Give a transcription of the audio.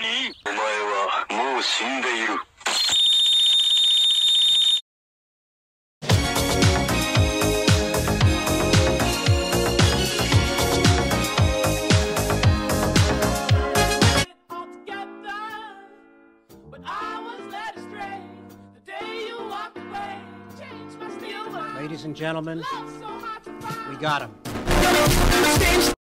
お前はもう死んでいる。 Ladies and gentlemen, we got him.